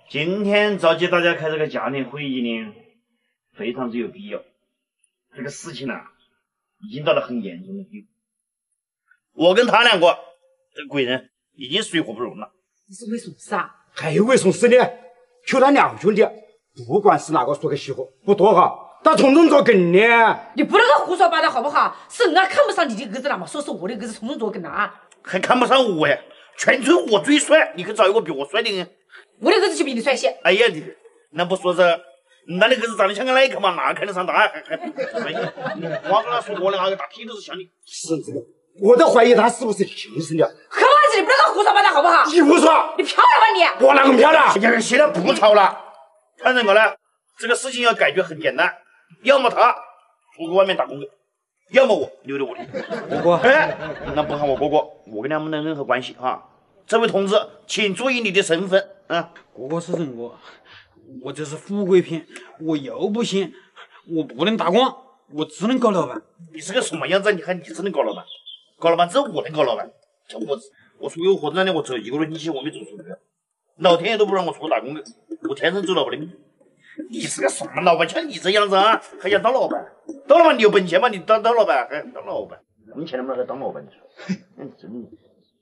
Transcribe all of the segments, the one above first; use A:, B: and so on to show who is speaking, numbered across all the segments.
A: 今天召集大家开这个家庭会议呢，非常之有必要。这个事情啊，已经到了很严重的地步。我跟他两个，这贵人已经水火不容了。
B: 你是为什么事啊？
C: 还为什么事呢？就他两兄弟，不管是哪个说个喜欢，不多哈，他从中作梗呢。
B: 你不能够胡说八道好不好？是人家看不上你的儿子了嘛，说是我的儿子从中作梗啊。
A: 还看不上我呀？全村我最帅，你可找一个比我帅的人。
B: 我的儿子就比你帅些。
A: 哎呀，你那不说这，那你儿子长得像个耐克嘛，哪看得上他？还你光跟他说我那个大屁都是像你。
C: 是这个，我都怀疑他是不是亲生的。
B: 何老子，你不能够胡说八道好不好？
C: 你胡说！
B: 你漂亮吗你？
C: 我哪个漂亮？
A: 哎呀，现在不吵了。看这个呢，这个事情要解决很简单，要么他出去外面打工，要么我留在我里。
C: 哥哥，
A: 哎，那不喊我哥哥，我跟他们没任何关系哈。这位同志，请注意你的身份啊！
D: 哥哥是人哥，我这是富贵片，我又不行，我不能打工，我只能搞老板。
A: 你是个什么样子？你看你只能搞老板，搞老板只有我能搞老板。这我出有活子呢，我只有1个月星期我没走出去，老天爷都不让我出去打工的，我天生走老板的命。你是个什么老板？像你这样子啊，还想当老板？当老板你有本钱吗？你当老板还当老板？没钱能不能还当老板？你说，真的。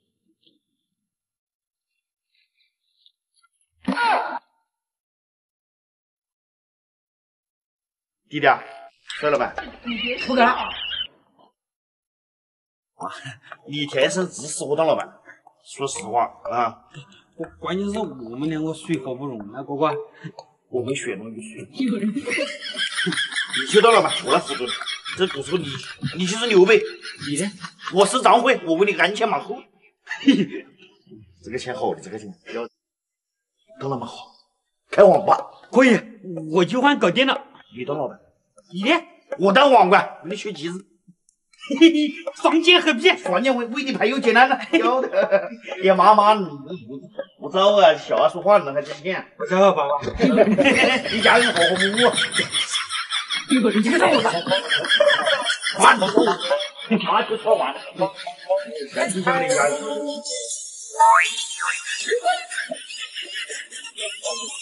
A: 弟弟啊，帅老板，
B: 不敢。
A: 你天生只适合当老板。说实话啊，
D: 关键是我们两个水火不容啊，哥哥。
A: 我没血浓于水。你去当老板，我来辅助你。这不是你就是刘备，你呢？我是张飞，我为你鞍前马后。这个钱好的，这个钱要当老板好，开网吧
D: 可以，我就换搞电脑。
A: 你当老板，
D: 你呢？
A: 我当网管，你学机子。
D: 嘿嘿，双剑合璧，
A: 双剑为你排忧解难了。有的，呀妈妈，我早啊，笑啊说话了还挣钱。
D: 我找爸爸。
A: 一家人和和睦睦。
B: 你个让我吧。
A: 完了，他就说完了。赶紧讲那个。